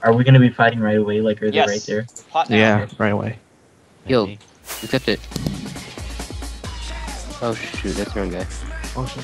Are we gonna be fighting right away? Like, are they Yes. right there? Pot now. Yeah, right away. Yo, Maybe. accept it. Oh shoot, that's the wrong guy. Oh shit.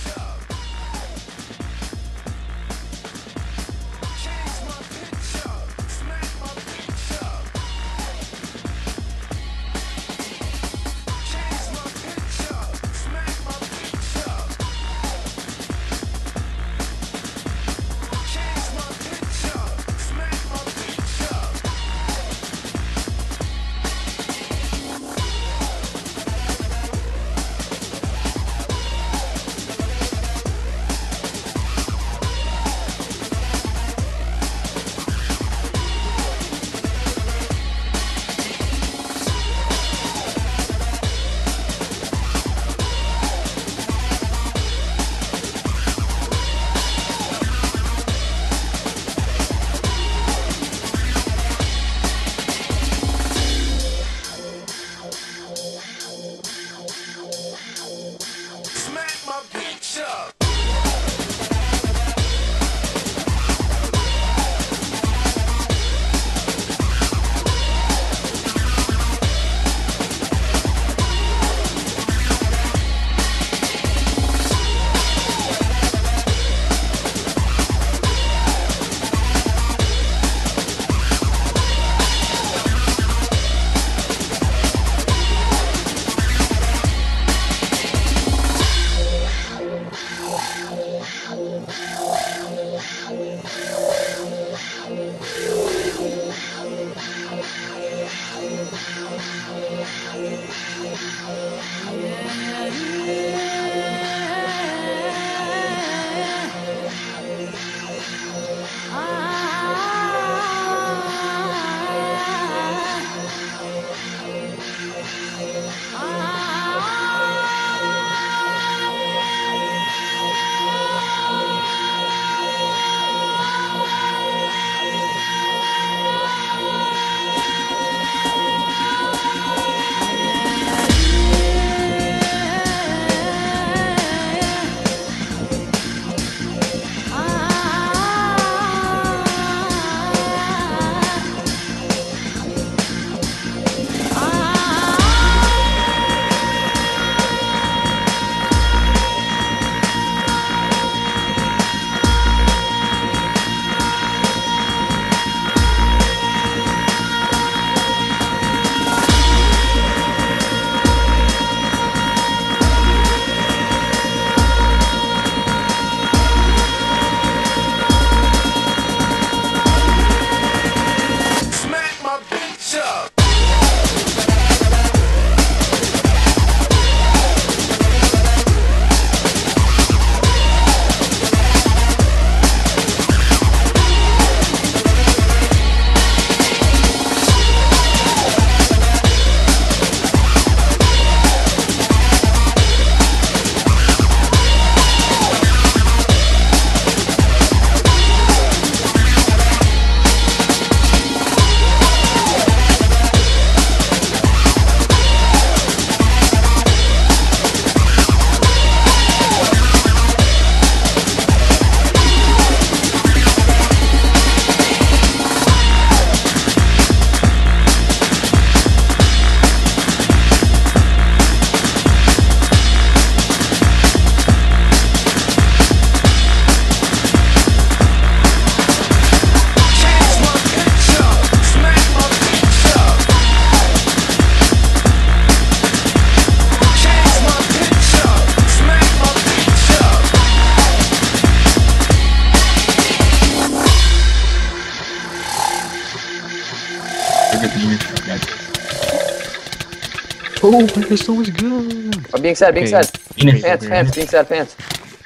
Oh, there's so much good. I'm being sad, being sad. Venus. Pants, being sad, pants.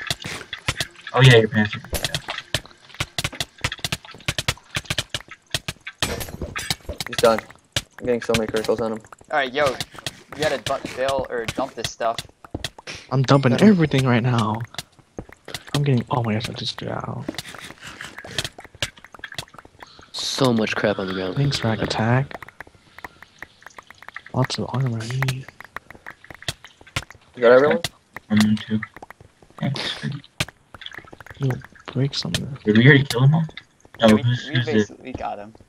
Oh yeah, your pants. He's done. I'm getting so many criticals on him. Alright, yo, you gotta bail or dump this stuff. I'm dumping everything right now. I'm getting. Oh my gosh, I just got out. So much crap on the ground. Thanks, Rack Attack. Lots of armor I need. You got everyone? I'm too. Thanks. You'll break some of this. Did we already kill them all? No, we who's it? basically got him.